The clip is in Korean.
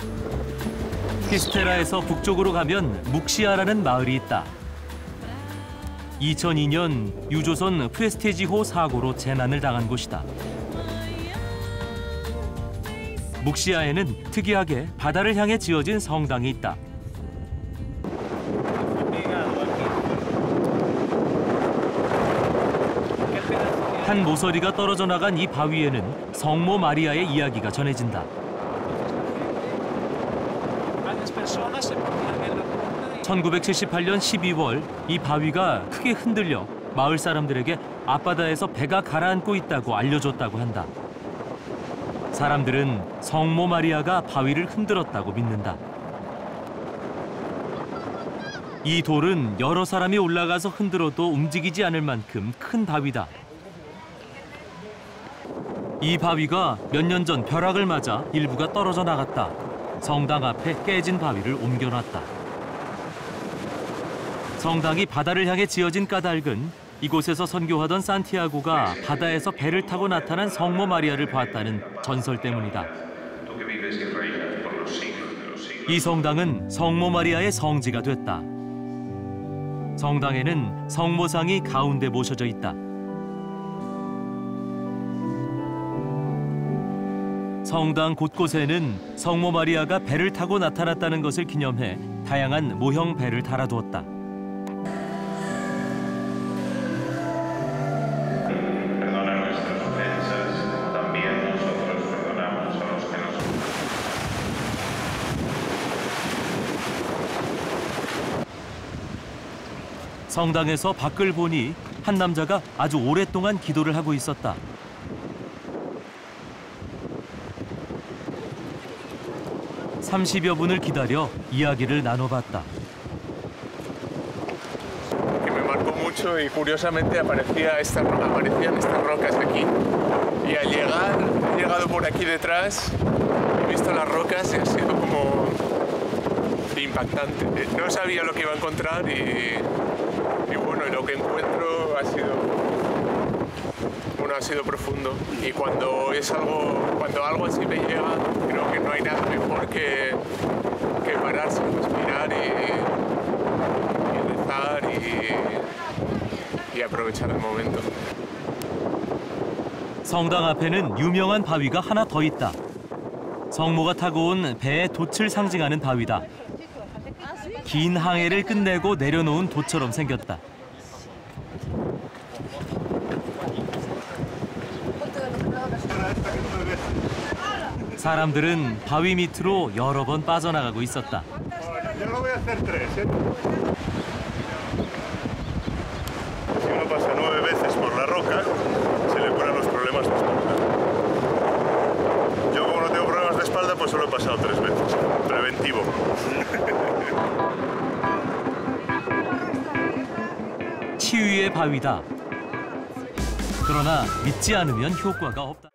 키스테라에서 북쪽으로 가면 묵시아라는 마을이 있다. 2002년 유조선 프레스티지호 사고로 재난을 당한 곳이다. 묵시아에는 특이하게 바다를 향해 지어진 성당이 있다. 한 모서리가 떨어져 나간 이 바위에는 성모 마리아의 이야기가 전해진다. 1978년 12월 이 바위가 크게 흔들려 마을 사람들에게 앞바다에서 배가 가라앉고 있다고 알려줬다고 한다. 사람들은 성모 마리아가 바위를 흔들었다고 믿는다. 이 돌은 여러 사람이 올라가서 흔들어도 움직이지 않을 만큼 큰 바위다. 이 바위가 몇 년 전 벼락을 맞아 일부가 떨어져 나갔다. 성당 앞에 깨진 바위를 옮겨놨다. 성당이 바다를 향해 지어진 까닭은 이곳에서 선교하던 산티아고가 바다에서 배를 타고 나타난 성모 마리아를 봤다는 전설 때문이다. 이 성당은 성모 마리아의 성지가 됐다. 성당에는 성모상이 가운데 모셔져 있다. 성당 곳곳에는 성모 마리아가 배를 타고 나타났다는 것을 기념해 다양한 모형 배를 달아두었다. 성당에서 밖을 보니 한 남자가 아주 오랫동안 기도를 하고 있었다. (30여 분을) 기다려 이야기를 나눠봤다. Que me marcó mucho y curiosamente aparecían estas rocas aquí. Y al llegar, he llegado por aquí detrás, he visto las rocas y ha sido como impactante. No sabía lo que iba a encontrar y bueno, lo que encuentro ha sido profundo. Y cuando algo así me llega, creo que no hay nada mejor que pararse, respirar y rezar y aprovechar el momento. 성당 앞에는 유명한 바위가 하나 더 있다. 성모가 타고 온 배의 돛을 상징하는 바위다. 긴 항해를 끝내고 내려놓은 돛처럼 생겼다. 사람들은 바위 밑으로 여러 번 빠져나가고 있었다. Solo he pasado 3 veces. Preventivo. 치유의 바위다. 그러나 믿지 않으면 효과가 없다.